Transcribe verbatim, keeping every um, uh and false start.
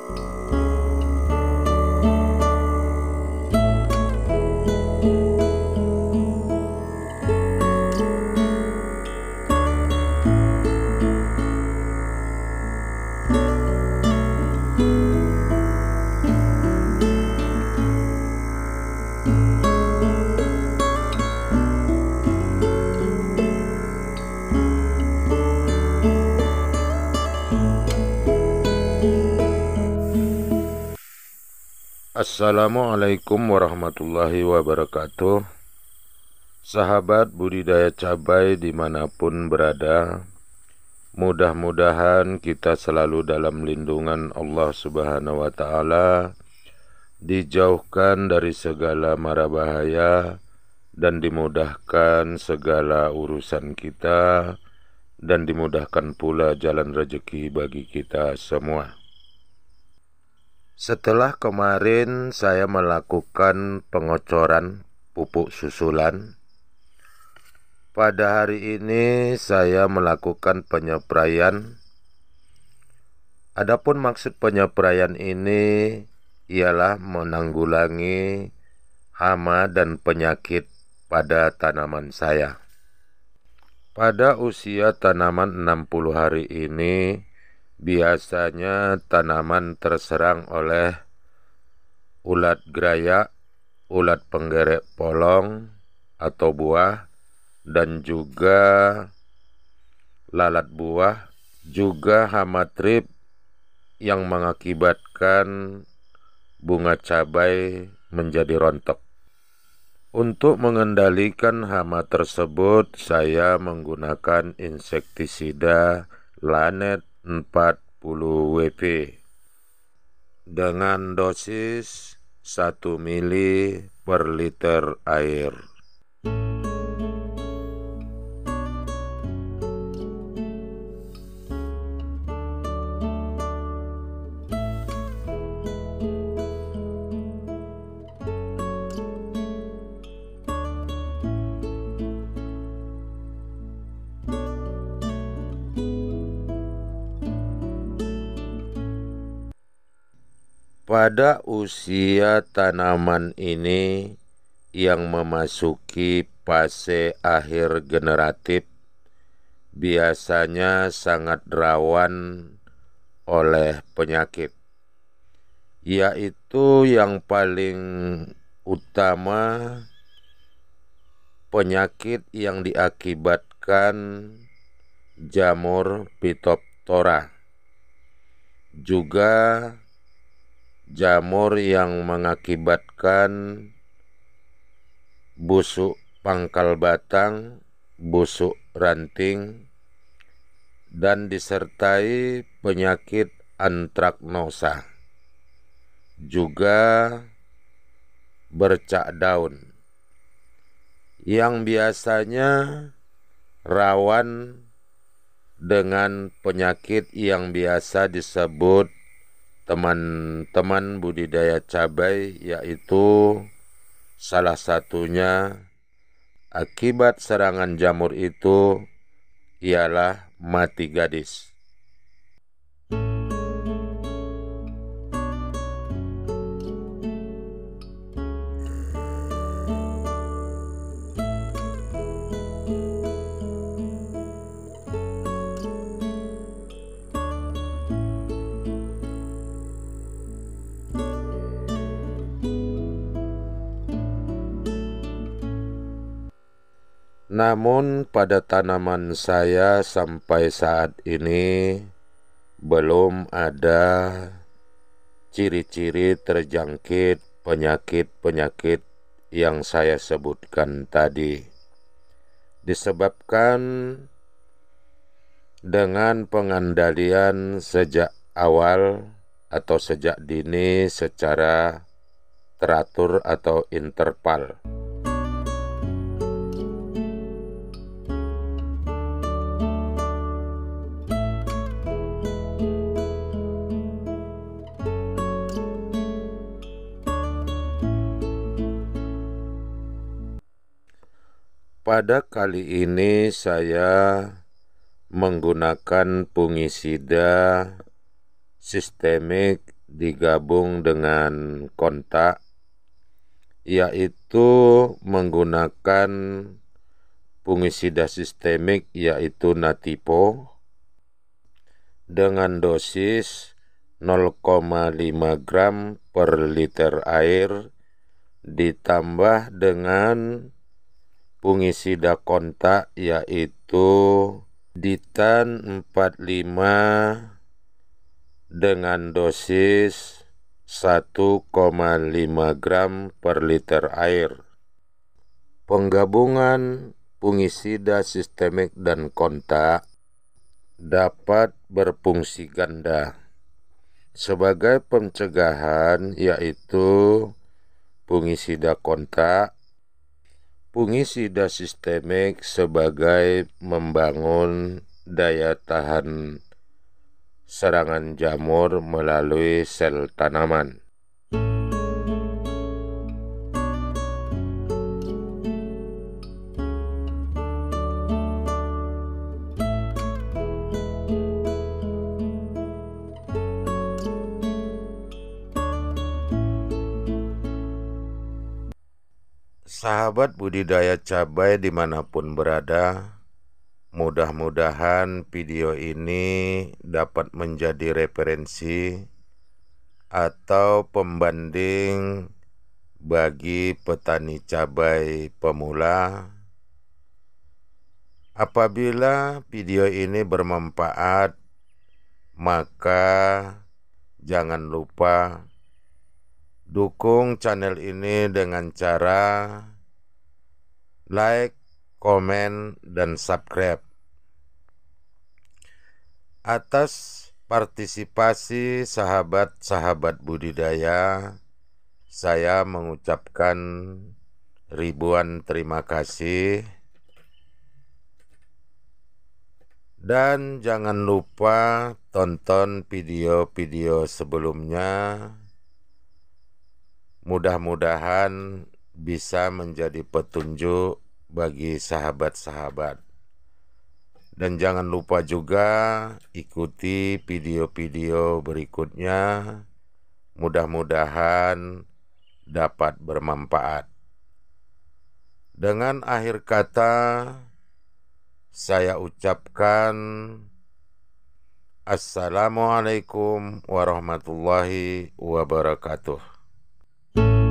Assalamualaikum warahmatullahi wabarakatuh. Sahabat budidaya cabai dimanapun berada, mudah-mudahan kita selalu dalam lindungan Allah Subhanahu wa Ta'ala, dijauhkan dari segala mara bahaya, dan dimudahkan segala urusan kita, dan dimudahkan pula jalan rezeki bagi kita semua. Setelah kemarin saya melakukan pengocoran pupuk susulan, pada hari ini saya melakukan penyepraian. Adapun maksud penyepraian ini ialah menanggulangi hama dan penyakit pada tanaman saya. Pada usia tanaman enam puluh hari ini, biasanya tanaman terserang oleh ulat gerayak, ulat penggerek polong atau buah, dan juga lalat buah, juga hama trip yang mengakibatkan bunga cabai menjadi rontok. Untuk mengendalikan hama tersebut, saya menggunakan insektisida Lanet empat puluh W P dengan dosis satu mili per liter air. Pada usia tanaman ini yang memasuki fase akhir generatif, biasanya sangat rawan oleh penyakit, yaitu yang paling utama penyakit yang diakibatkan jamur Phytophthora, juga jamur yang mengakibatkan busuk pangkal batang, busuk ranting, dan disertai penyakit antraknosa, juga bercak daun, yang biasanya rawan dengan penyakit yang biasa disebut teman-teman budidaya cabai, yaitu salah satunya akibat serangan jamur itu ialah mati gadis. Namun pada tanaman saya sampai saat ini belum ada ciri-ciri terjangkit penyakit-penyakit yang saya sebutkan tadi. Disebabkan dengan pengendalian sejak awal atau sejak dini secara teratur atau interval. Pada kali ini saya menggunakan fungisida sistemik digabung dengan kontak, yaitu menggunakan fungisida sistemik yaitu Natipo dengan dosis nol koma lima gram per liter air ditambah dengan fungisida kontak yaitu Ditan empat puluh lima dengan dosis satu koma lima gram per liter air. Penggabungan fungisida sistemik dan kontak dapat berfungsi ganda sebagai pencegahan yaitu fungisida kontak, fungisida sistemik sebagai membangun daya tahan serangan jamur melalui sel tanaman. Sahabat budidaya cabai dimanapun berada, mudah-mudahan video ini dapat menjadi referensi atau pembanding bagi petani cabai pemula. Apabila video ini bermanfaat, maka jangan lupa dukung channel ini dengan cara like, komen, dan subscribe. Atas partisipasi sahabat-sahabat budidaya, saya mengucapkan ribuan terima kasih. Dan jangan lupa tonton video-video sebelumnya. Mudah-mudahan bisa menjadi petunjuk bagi sahabat-sahabat. Dan jangan lupa juga ikuti video-video berikutnya. Mudah-mudahan dapat bermanfaat. Dengan akhir kata, saya ucapkan Assalamualaikum warahmatullahi wabarakatuh.